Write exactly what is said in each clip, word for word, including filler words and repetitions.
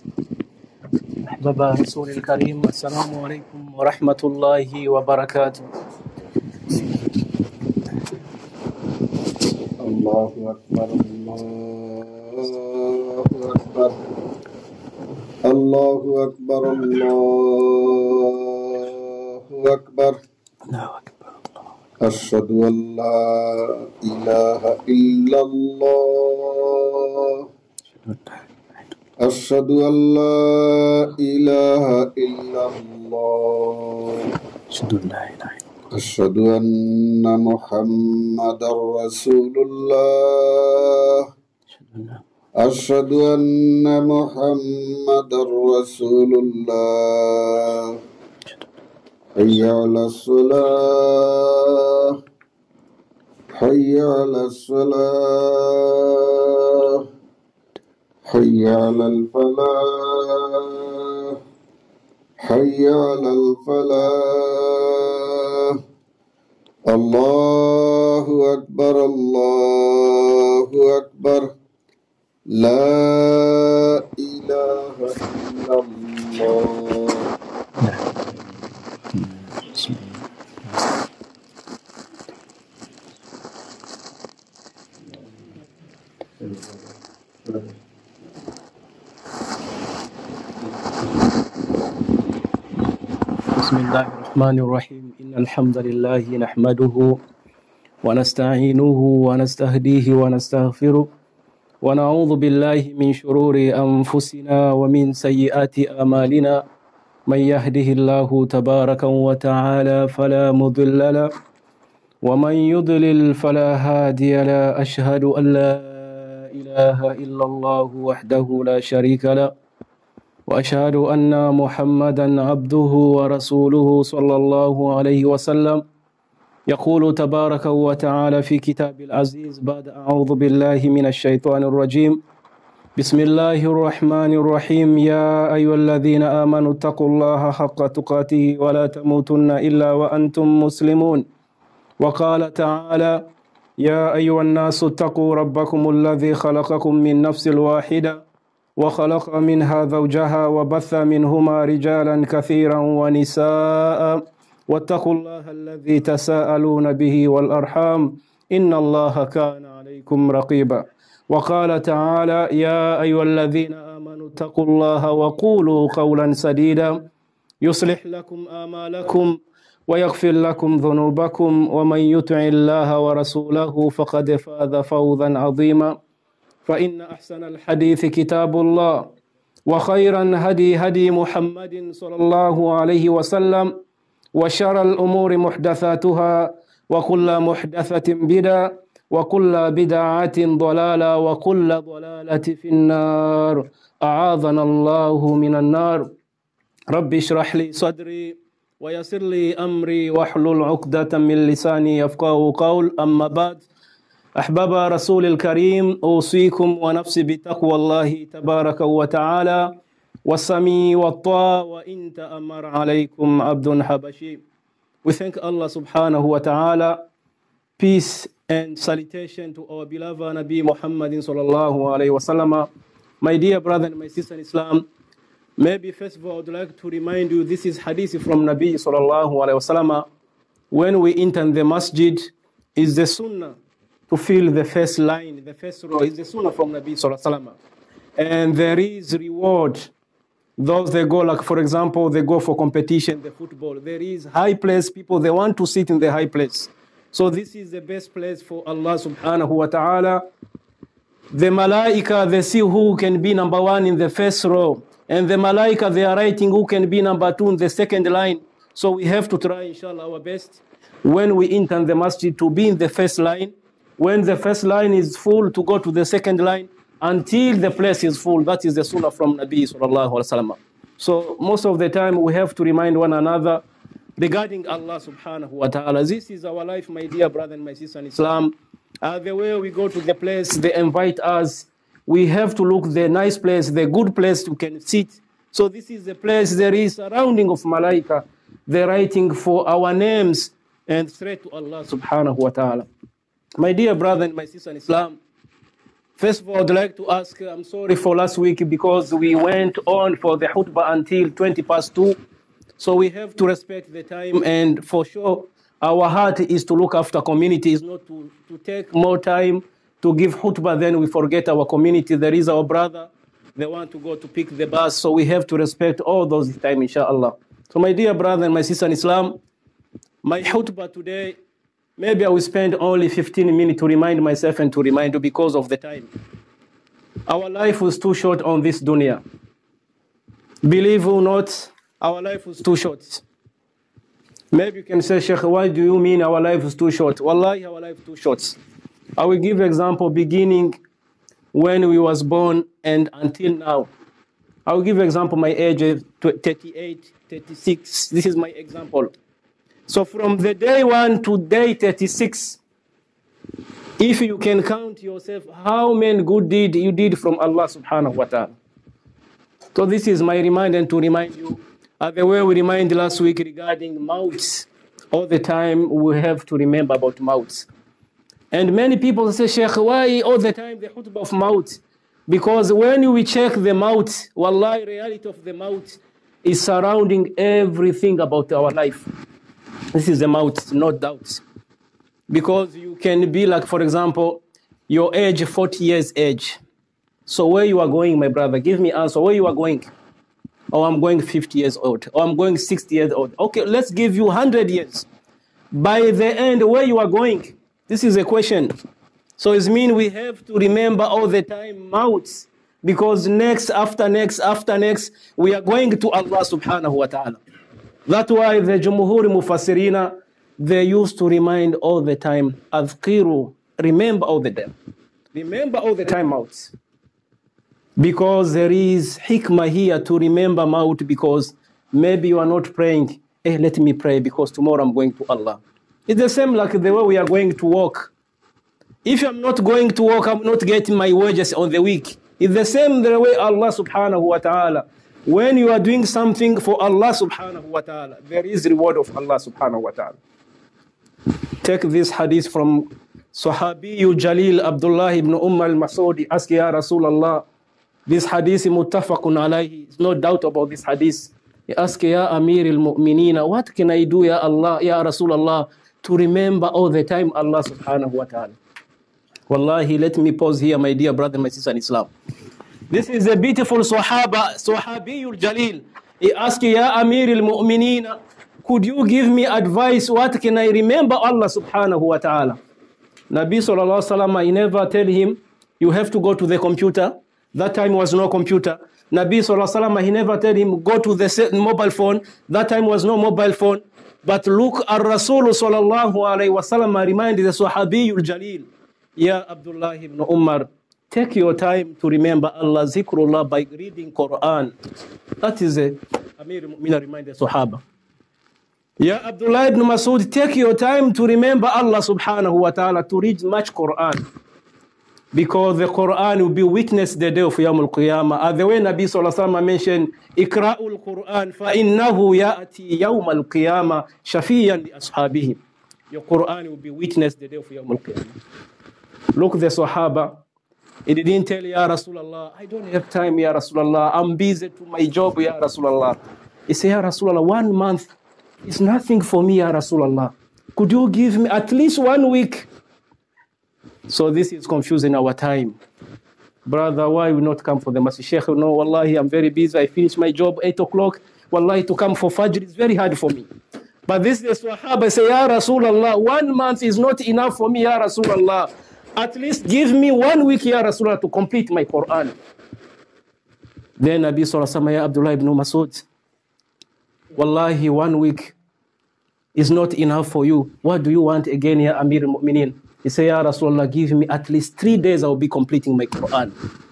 أحباب رسول الكريم، السلام عليكم ورحمة الله وبركاته. الله أكبر الله أكبر الله أكبر الله أكبر أشهد أن لا إله إلا الله أشهد أن لا إله إلا الله أشهد أن محمدا رسول الله أشهد أن محمدا رسول الله حي على الصلاة حي على الصلاة حي على الفلاح حي على الفلاح الله أكبر الله أكبر لا إله إلا الله. بسم الله الرحمن الرحيم. إن الحمد لله نحمده ونستعينه ونستهديه ونستغفره ونعوذ بالله من شرور أنفسنا ومن سيئات أعمالنا. من يهده الله تبارك وتعالى فلا مضل له ومن يضلل فلا هادي له. أشهد أن لا إله إلا الله وحده لا شريك له وأشهد أن محمدا عبده ورسوله صلى الله عليه وسلم. يقول تبارك وتعالى في كتاب العزيز بعد أعوذ بالله من الشيطان الرجيم. بسم الله الرحمن الرحيم. يا أيها الذين آمنوا اتقوا الله حق تقاته ولا تموتن إلا وأنتم مسلمون. وقال تعالى يا أيها الناس اتقوا ربكم الذي خلقكم من نفس واحدة وخلق منها زوجها وبث منهما رجالا كثيرا ونساء واتقوا الله الذي تساءلون به والأرحام إن الله كان عليكم رقيبا. وقال تعالى يا أيها الذين آمنوا اتقوا الله وقولوا قولا سديدا يصلح لكم آمالكم ويغفر لكم ذنوبكم ومن يطع الله ورسوله فقد فاز فوزا عظيما. فإن أحسن الحديث كتاب الله وخيرا هدي هدي محمد صلى الله عليه وسلم وشر الأمور محدثاتها وكل محدثة بدعة وكل بدعة ضلالة وكل ضلالة في النار. أعاذنا الله من النار. رب اشرح لي صدري ويسر لي أمري واحلل عقدة من لساني يفقهوا قول. أما بعد، أحباب رسول الكريم، أوصيكم ونفسي بتقوى الله تبارك وتعالى والسميع والطاعة وإن تأمر عليكم عبد حبشي. We thank Allah subhanahu wa ta'ala. Peace and salutation to our beloved Nabi Muhammadin sallallahu alayhi wa sallam. My dear brother and my sister in Islam, maybe first of all I would like to remind you this is hadith from Nabi sallallahu alayhi wa sallam. When we enter the masjid, is the sunnah to fill the first line, the first row. Is the sunnah from Nabi sallallahu alayhi wa sallam. And there is reward. Those they go, like for example, they go for competition, the football. There is high place, people, they want to sit in the high place. So this is the best place for Allah subhanahu wa ta'ala. The malaika, they see who can be number one in the first row. And the malaika, they are writing who can be number two in the second line. So we have to try, inshallah, our best when we enter the masjid to be in the first line. When the first line is full, to go to the second line until the place is full. That is the sunnah from Nabi sallallahu alaihi wasallam. So most of the time we have to remind one another regarding Allah subhanahu wa ta'ala. This is our life, my dear brother and my sister in Islam. Uh, the way we go to the place, they invite us. We have to look the nice place, the good place you can sit. So this is the place, there is surrounding of malaika. They're writing for our names and straight to Allah subhanahu wa ta'ala. My dear brother and my sister in Islam, First of all, I'd like to ask, I'm sorry for last week because we went on for the khutbah until twenty past two. So we have to respect the time, and for sure, our heart is to look after community, is not to, to take more time to give khutbah, then we forget our community. There is our brother, they want to go to pick the bus, so we have to respect all those time, inshallah. So my dear brother and my sister in Islam, my khutbah today, maybe I will spend only fifteen minutes to remind myself and to remind you because of the time. Our life was too short on this dunya. Believe it or not, our life was too short. Maybe you can say, Sheikh, why do you mean our life is too short? Wallahi, our life is too short. I will give example beginning when we was born and until now. I will give example my age is thirty-eight, thirty-six. This is my example. So from the day one to day thirty-six, if you can count yourself, how many good deeds you did from Allah subhanahu wa ta'ala. So this is my reminder to remind you, uh, the way we remind last week regarding mouths. All the time we have to remember about mouths. And many people say, Sheikh, why all the time the khutbah of mouth? Because when we check the mouth, wallahi, reality of the mouth is surrounding everything about our life. This is the mouth, no doubt. Because you can be like, for example, your age, forty years age. So where you are going, my brother, give me answer. Where you are going? Oh, I'm going fifty years old. Or I'm going sixty years old. Okay, let's give you one hundred years. By the end, where you are going? This is a question. So it means we have to remember all the time mouths. Because next, after next, after next, we are going to Allah subhanahu wa ta'ala. That's why the Jumhur Mufassirina, they used to remind all the time, Adhkiru, remember all the time. Remember all the time mouths. Because there is hikmah here to remember mouth, because maybe you are not praying, eh, let me pray because tomorrow I'm going to Allah. It's the same like the way we are going to work. If I'm not going to work, I'm not getting my wages on the week. It's the same the way Allah subhanahu wa ta'ala. When you are doing something for Allah subhanahu wa ta'ala, there is reward of Allah subhanahu wa ta'ala. Take this hadith from Sahabiyu Jalil Abdullah ibn Umm al-Masudi. Ask Ya Rasulallah. This hadith is muttafaqun alayhi. There's no doubt about this hadith. He asked Ya Amir al-Mu'minina, what can I do, Ya Allah, Ya Rasulallah, to remember all the time Allah subhanahu wa ta'ala? Wallahi, let me pause here, my dear brother and my sister in Islam. This is a beautiful Sahaba, Sahabiyul Jalil. He asked, Ya Amir al-Mu'minina, could you give me advice? What can I remember Allah subhanahu wa ta'ala? Nabi sallallahu alaihi wasallam, I never tell him, you have to go to the computer. That time was no computer. Nabi sallallahu alaihi wasallam, he never tell him, go to the mobile phone. That time was no mobile phone. But look, Ar-Rasul sallallahu alaihi wasallam reminded the Sahabiyul Jalil, Ya Abdullah ibn Umar, take your time to remember Allah, zikrullah, by reading Quran. That is a Amir al-Mu'minin reminded Sahaba. Ya Abdullah ibn Masud, take your time to remember Allah subhanahu wa ta'ala, to read much Quran. Because the Quran will be witness the day of Yawm al-Qiyamah. As the way Nabi sallallahu alaihi wasallam mentioned, Ikra'ul Quran, فَإِنَّهُ يَأْتِي يَوْمَ الْقِيَامَةِ شَفِيًّا لِأَصْحَابِهِ. Your Quran will be witness the day of Yawm al-Qiyamah. Look, the Sahaba, he didn't tell Ya Rasulallah, I don't have time, Ya Rasulallah, I'm busy to my job, Ya Rasulallah. He said, Ya Rasulallah, one month is nothing for me, Ya Rasulallah. Could you give me at least one week? So this is confusing our time. Brother, why will not come for the masjid? Sheikh, no, wallahi, I'm very busy. I finish my job eight o'clock. Wallahi, to come for Fajr is very hard for me. But this is the Sahaba say, Ya Rasulallah, one month is not enough for me, Ya Rasulallah. At least give me one week, Ya Rasulallah, to complete my Quran. Then Nabi Sallallahu Alaihi Wasallam, Ya Abdullah ibn Masud, wallahi, one week is not enough for you. What do you want again, Ya Amir al-Mu'minin? He said, Ya Rasulallah, give me at least three days, I will be completing my Quran.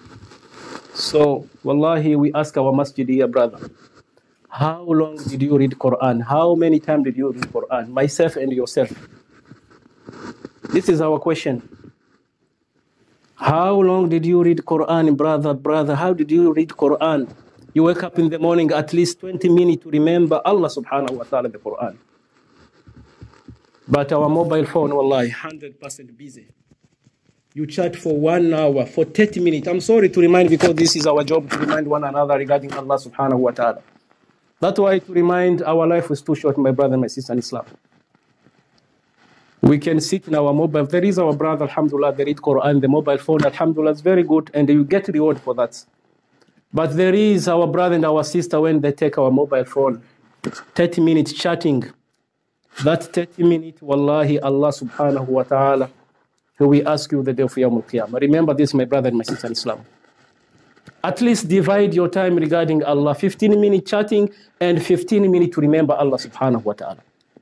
So, wallahi, we ask our masjid here, brother, how long did you read Quran? How many times did you read Quran? Myself and yourself. This is our question. How long did you read Quran, brother, brother? How did you read Quran? You wake up in the morning, at least twenty minutes to remember Allah subhanahu wa ta'ala, the Quran. But our mobile phone, wallahi, one hundred percent busy. You chat for one hour, for thirty minutes. I'm sorry to remind, because this is our job, to remind one another regarding Allah subhanahu wa ta'ala. That's why to remind, our life is too short, my brother and my sister in Islam. We can sit in our mobile. There is our brother, alhamdulillah, they read Quran, the mobile phone, alhamdulillah, is very good, and you get reward for that. But there is our brother and our sister, when they take our mobile phone, thirty minutes chatting. That thirty minutes, wallahi, Allah subhanahu wa ta'ala, He will ask you the day of Yawm al-Qiyamah. Remember this, my brother and my sister in Islam. At least divide your time regarding Allah. fifteen minutes chatting and fifteen minutes to remember Allah subhanahu wa ta'ala.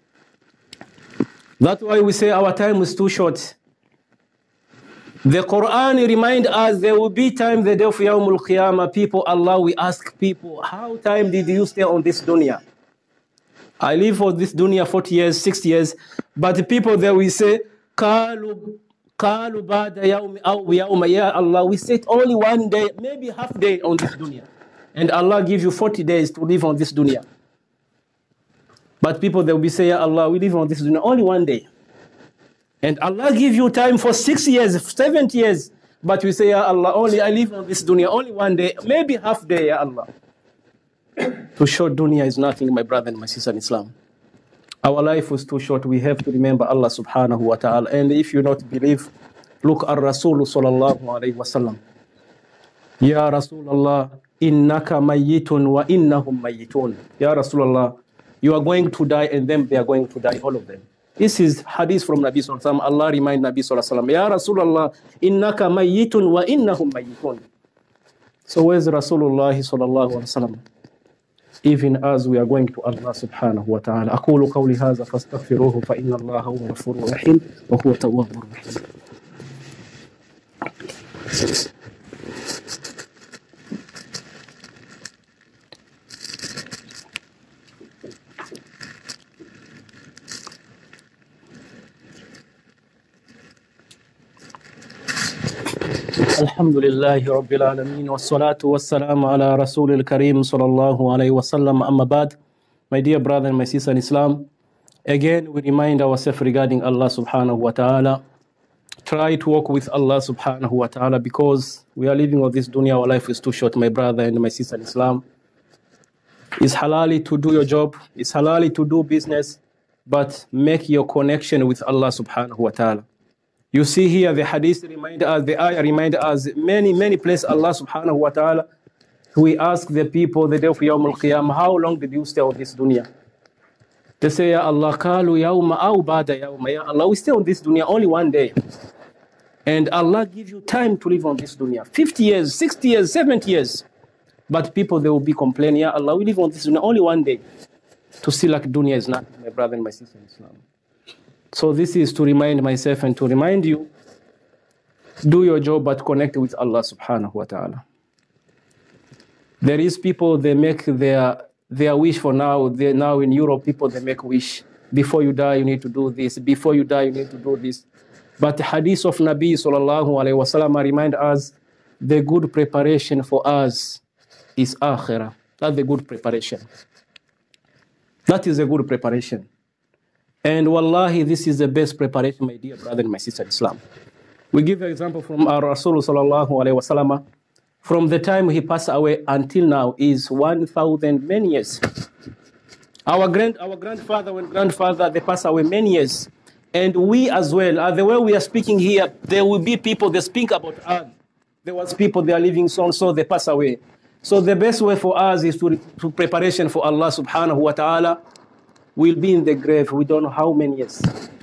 That's why we say our time is too short. The Quran reminds us there will be time the day of Yawm al-Qiyamah. People, Allah will ask people, how time did you stay on this dunya? I live for this dunya forty years, sixty years. But the people there will say, Qalu Qalu ba'da yawmi aw yawma, ya Allah, we sit only one day, maybe half day on this dunya. And Allah gives you forty days to live on this dunya. But people, they will be saying, ya Allah, we live on this dunya only one day. And Allah gives you time for six years, seventy years. But we say, ya Allah, only I live on this dunya only one day, maybe half day, ya Allah. Too short dunya is nothing, my brother and my sister in Islam. Our life was too short. We have to remember Allah subhanahu wa ta'ala. And if you not believe, look at Rasul sallallahu alayhi wa sallam. Ya Rasulullah, innaka mayyitun wa innahum mayyitun. Ya Rasulullah, you are going to die and them, they are going to die, all of them. This is hadith from Nabi sallallahu alayhi wa sallam. Allah remind Nabi sallallahu alayhi wa sallam, Ya Rasulullah, innaka mayyitun wa innahum mayyitun. So where's Rasulullah sallallahu alayhi wa sallam? Even as we are going to Allah subhanahu wa ta'ala. أقول قولي هذا فاستغفروه فإن الله هو الغفور الرحيم وهو التواب الرحيم. الحمد لله رب العالمين والصلاة والسلام على رسول الكريم صلى الله عليه وسلم. أما بعد, my dear brother and my sister in Islam, again we remind ourselves regarding Allah subhanahu wa ta'ala. Try to walk with Allah subhanahu wa ta'ala, because we are living on this dunya, our life is too short, my brother and my sister in Islam. It's halali to do your job, it's halali to do business, but make your connection with Allah subhanahu wa ta'ala. You see here the hadith remind us, the ayah remind us, many, many places Allah subhanahu wa ta'ala, we ask the people the day of Yawm al-Qiyamah, how long did you stay on this dunya? They say, Ya Allah, qalu yawma aw ba'da yawma, Ya Allah, we stay on this dunya only one day. And Allah gives you time to live on this dunya, fifty years, sixty years, seventy years. But people, they will be complaining, Ya Allah, we live on this dunya only one day. To see like dunya is nothing, my brother and my sister in Islam. So this is to remind myself and to remind you, do your job, but connect with Allah subhanahu wa ta'ala. There is people, they make their, their wish for now. They, now in Europe, people, they make wish. Before you die, you need to do this. Before you die, you need to do this. But the hadith of Nabi sallallahu alayhi wa sallam remind us, the good preparation for us is akhirah. That's the good preparation. That is a good preparation. And wallahi, this is the best preparation, my dear brother and my sister in Islam. We give an example from our Rasul sallallahu alayhi wa sallam. From the time he passed away until now is one thousand many years. Our grand, our grandfather and grandfather, they passed away many years. And we as well, uh, the way we are speaking here, there will be people that speak about us. There was people, they are living so and so, they pass away. So the best way for us is to, to preparation for Allah subhanahu wa ta'ala. We'll be in the grave, we don't know how many years.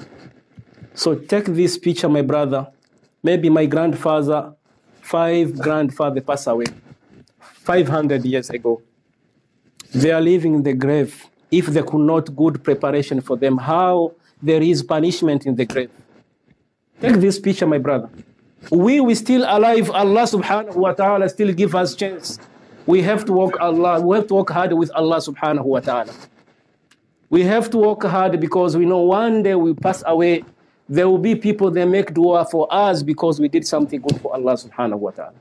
So take this picture, my brother. Maybe my grandfather, five grandfather passed away five hundred years ago. They are living in the grave. If they could not good preparation for them, how there is punishment in the grave? Take this picture, my brother. We we still alive. Allah subhanahu wa ta'ala still give us chance. We have to work Allah. We have to work hard with Allah subhanahu wa ta'ala. We have to work hard because we know one day we pass away. There will be people that make dua for us because we did something good for Allah subhanahu wa ta'ala.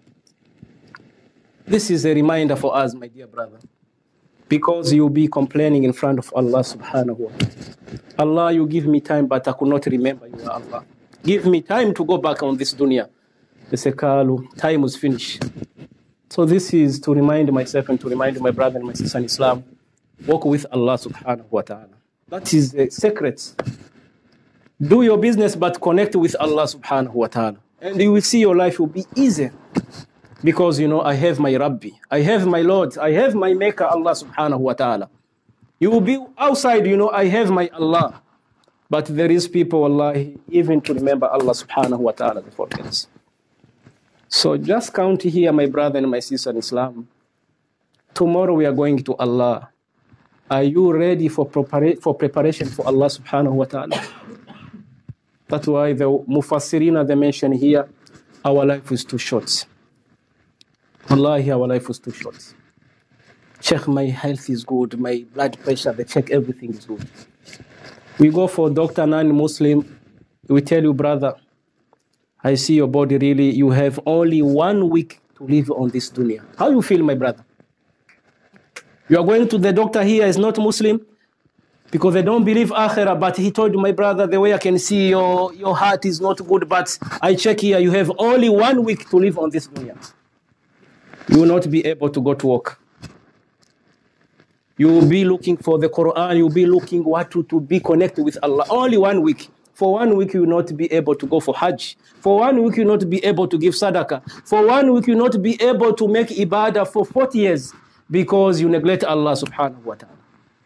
This is a reminder for us, my dear brother. Because you'll be complaining in front of Allah subhanahu wa ta'ala. Allah, you give me time, but I could not remember you, Allah. Give me time to go back on this dunya. They say, Kalu, time was finished. So this is to remind myself and to remind my brother and my sister in Islam, walk with Allah subhanahu wa ta'ala. That is the secret. Do your business, but connect with Allah subhanahu wa ta'ala. And you will see your life will be easy. Because, you know, I have my Rabbi. I have my Lord. I have my Maker, Allah subhanahu wa ta'ala. You will be outside, you know, I have my Allah. But there is people, Allah, even to remember Allah subhanahu wa ta'ala, they forget. So just count here, my brother and my sister in Islam. Tomorrow we are going to Allah. Are you ready for, prepara for preparation for Allah subhanahu wa ta'ala? That's why the Mufassirina, they mention here, our life is too short. Wallahi, our life is too short. Check my health is good, my blood pressure, they check everything is good. We go for doctor, non-Muslim, we tell you, brother, I see your body really, you have only one week to live on this dunya. How you feel, my brother? You are going to the doctor here, is not Muslim, because they don't believe akhirah, but he told my brother, the way I can see your, your heart is not good, but I check here, you have only one week to live on this dunya. You will not be able to go to work. You will be looking for the Quran, you will be looking what to, to be connected with Allah. Only one week. For one week, you will not be able to go for Hajj. For one week, you will not be able to give Sadaqah. For one week, you will not be able to make Ibadah for forty years because you neglect Allah subhanahu wa ta'ala.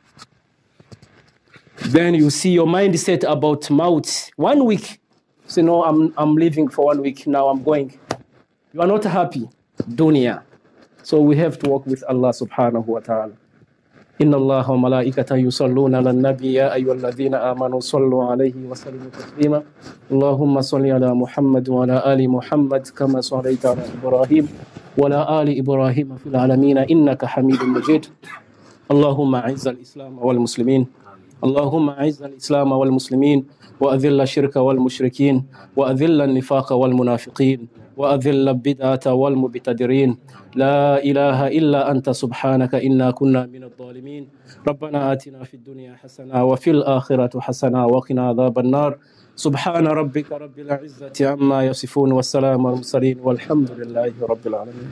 Then you see your mindset about Maut. One week, say, no, I'm, I'm leaving for one week, now I'm going. You are not happy. Dunya. So we have to work with Allah subhanahu wa ta'ala. إن الله وملائكته يصلون على النبي يا أيها الذين آمنوا صلوا عليه وسلموا تسليما اللهم صل على محمد وعلى آل محمد كما صليت على إبراهيم وعلى آل إبراهيم في العالمين إنك حميد مجيد اللهم أعز الإسلام والمسلمين اللهم أعز الإسلام والمسلمين وأذل الشرك والمشركين وأذل النفاق والمنافقين وأذل البدعة والمبتدرين لا إله إلا أنت سبحانك إنا كنا من الظالمين ربنا آتنا في الدنيا حسنة وفي الآخرة حسنة وقنا عذاب النار سبحان ربك رب العزة عما يصفون والسلام على المرسلين والحمد لله رب العالمين.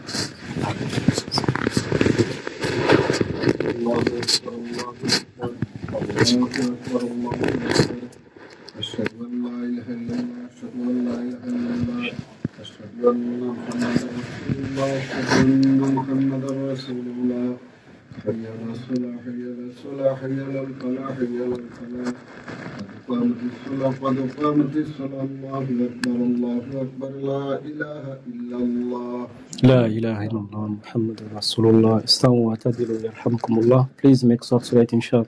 أشهد أن لا إله إلا الله أشهد أن لا إله إلا الله أشهد أن محمدا رسول الله أشهد أن محمدا رسول الله حي على الصلاة حي على الصلاة حي على الفلاح حي على الفلاح قد قامت الصلاة قد قامت الصلاة الله أكبر الله أكبر لا إله إلا الله لا إله إلا الله محمد رسول الله استووا واعتدلوا يرحمكم الله. Please make soft right inshallah.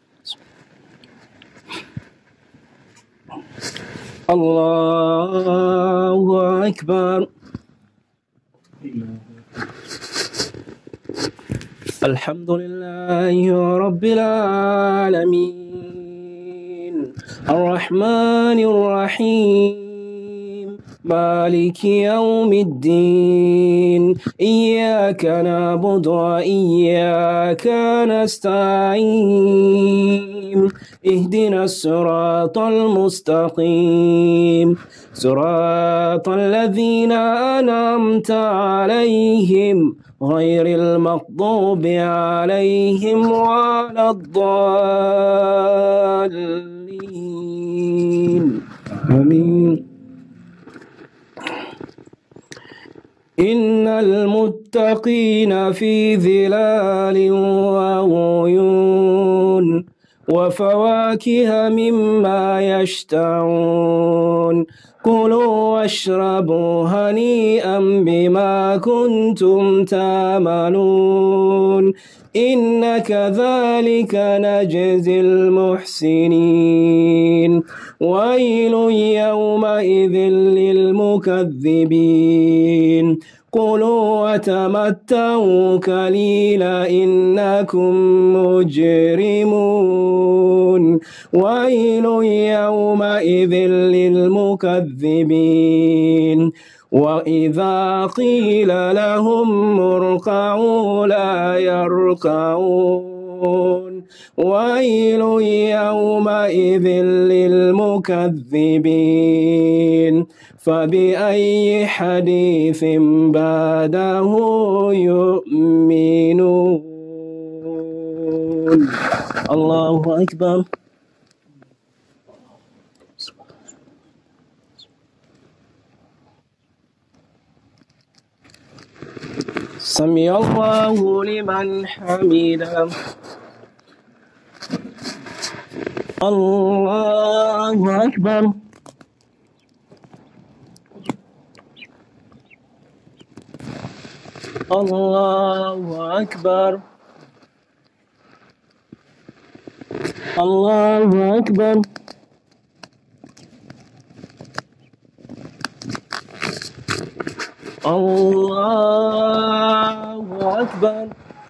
الله أكبر الحمد لله رب العالمين الرحمن الرحيم مالك يوم الدين إياك نعبد وإياك نستعين اهدنا الصراط المستقيم صراط الذين أنعمت عليهم غير المغضوب عليهم ولا الضالين آمين. إن المتقين في ظلال وعيون وفواكه مما يشتهون كلوا واشربوا هنيئا بما كنتم تعملون إن كذلك نجزي المحسنين ويل يومئذ للمكذبين كلوا وتمتعوا قليلا إنكم مجرمون ويل يومئذ للمكذبين وإذا قيل لهم اركعوا لا يركعون ويل يومئذ للمكذبين فبأي حديث بعده يؤمنون. الله أكبر. سمع الله لمن حمده. الله أكبر. الله أكبر. الله أكبر. الله أكبر.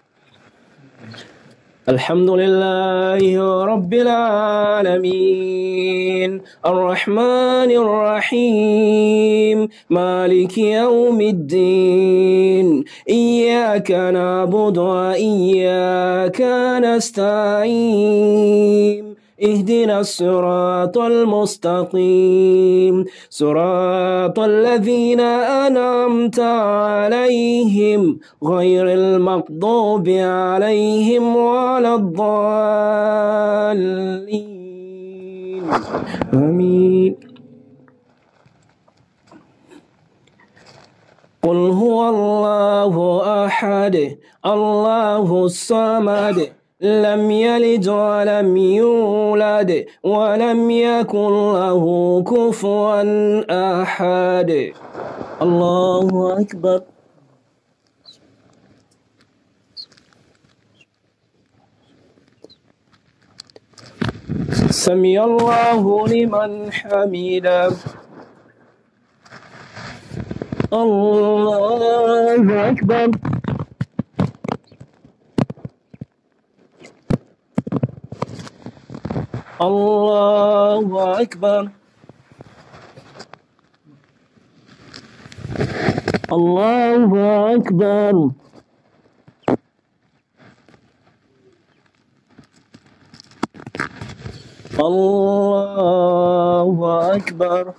الحمد لله رب العالمين الرحمن الرحيم مالك يوم الدين إياك نعبد وإياك نستعين اهدنا الصراط المستقيم صراط الذين أنعمت عليهم غير المغضوب عليهم ولا الضالين آمين. قل هو الله أحد الله الصمد لم يلد ولم يولد ولم يكن له كفوا أحد. الله أكبر. سمع الله لمن حمده. الله أكبر. الله أكبر. الله أكبر. الله أكبر.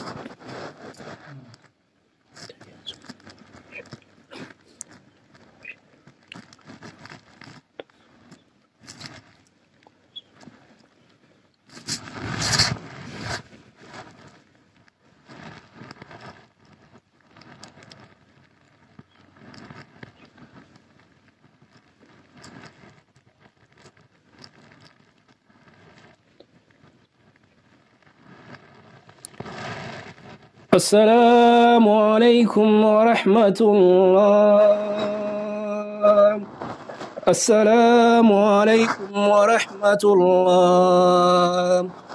السلام عليكم ورحمة الله. السلام عليكم ورحمة الله.